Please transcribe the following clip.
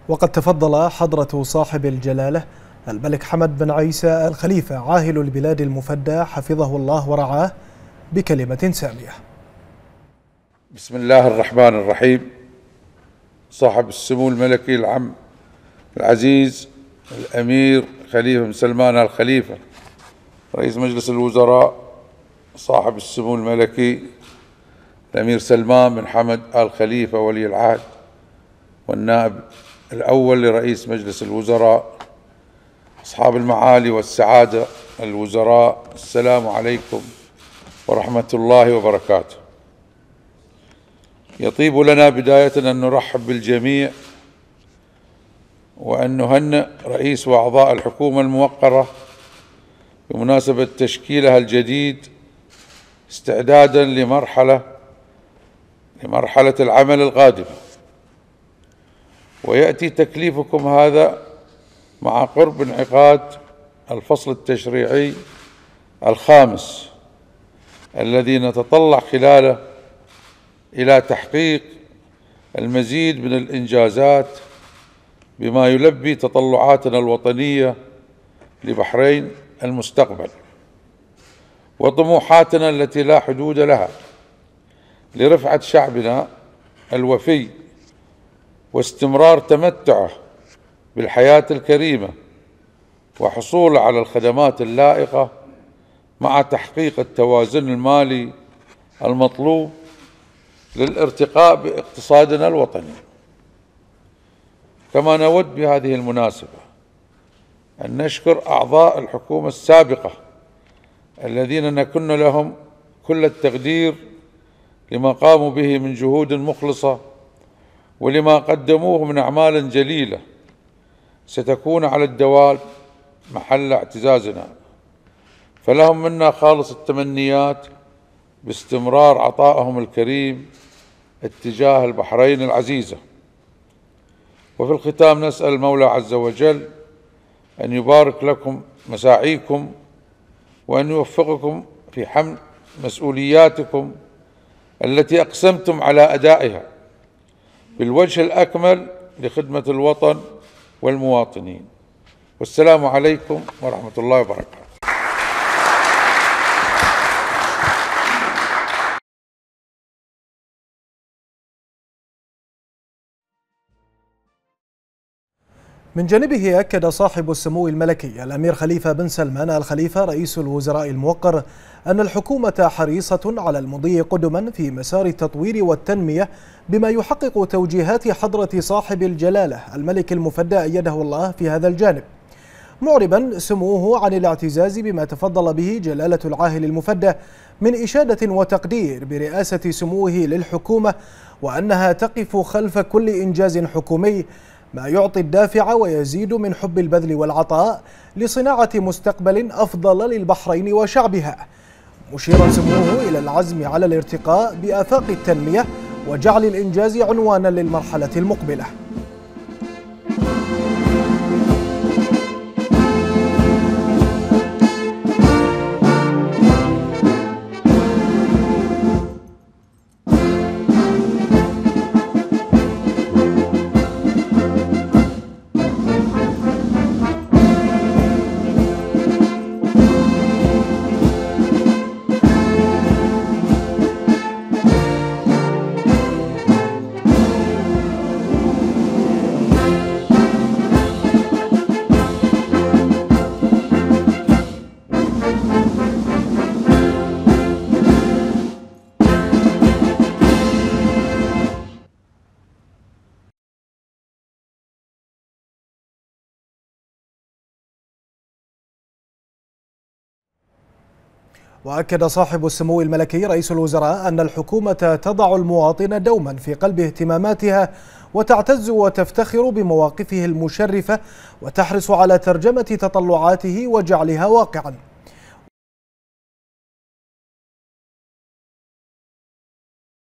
وقد تفضل حضرة صاحب الجلالة الملك حمد بن عيسى الخليفة عاهل البلاد المفدى حفظه الله ورعاه بكلمة سامية. بسم الله الرحمن الرحيم. صاحب السمو الملكي العم العزيز الأمير خليفة بن سلمان الخليفة رئيس مجلس الوزراء، صاحب السمو الملكي الأمير سلمان بن حمد الخليفة ولي العهد والنائب الأول لرئيس مجلس الوزراء، أصحاب المعالي والسعادة الوزراء، السلام عليكم ورحمة الله وبركاته. يطيب لنا بداية أن نرحب بالجميع وأن نهنئ رئيس وأعضاء الحكومة الموقرة بمناسبة تشكيلها الجديد استعدادا لمرحلة العمل القادمة. ويأتي تكليفكم هذا مع قرب انعقاد الفصل التشريعي الخامس الذي نتطلع خلاله إلى تحقيق المزيد من الإنجازات بما يلبي تطلعاتنا الوطنية لبحرين المستقبل وطموحاتنا التي لا حدود لها لرفعة شعبنا الوفي واستمرار تمتعه بالحياة الكريمة وحصوله على الخدمات اللائقة مع تحقيق التوازن المالي المطلوب للارتقاء باقتصادنا الوطني. كما نود بهذه المناسبة أن نشكر أعضاء الحكومة السابقة الذين نكن لهم كل التقدير لما قاموا به من جهود مخلصة ولما قدموه من أعمال جليلة ستكون على الدوام محل اعتزازنا، فلهم منا خالص التمنيات باستمرار عطائهم الكريم اتجاه البحرين العزيزة. وفي الختام نسأل المولى عز وجل أن يبارك لكم مساعيكم وأن يوفقكم في حمل مسؤولياتكم التي أقسمتم على أدائها بالوجه الأكمل لخدمة الوطن والمواطنين. والسلام عليكم ورحمة الله وبركاته. من جانبه أكد صاحب السمو الملكي الأمير خليفة بن سلمان الخليفة رئيس الوزراء الموقر أن الحكومة حريصة على المضي قدما في مسار التطوير والتنمية بما يحقق توجيهات حضرة صاحب الجلالة الملك المفدى أيده الله في هذا الجانب، معربا سموه عن الاعتزاز بما تفضل به جلالة العاهل المفدى من إشادة وتقدير برئاسة سموه للحكومة، وأنها تقف خلف كل إنجاز حكومي ما يعطي الدافع ويزيد من حب البذل والعطاء لصناعة مستقبل أفضل للبحرين وشعبها، مشيرا سموه إلى العزم على الارتقاء بآفاق التنمية وجعل الإنجاز عنوانا للمرحلة المقبلة. وأكد صاحب السمو الملكي رئيس الوزراء أن الحكومة تضع المواطن دوما في قلب اهتماماتها وتعتز وتفتخر بمواقفه المشرفة وتحرص على ترجمة تطلعاته وجعلها واقعا.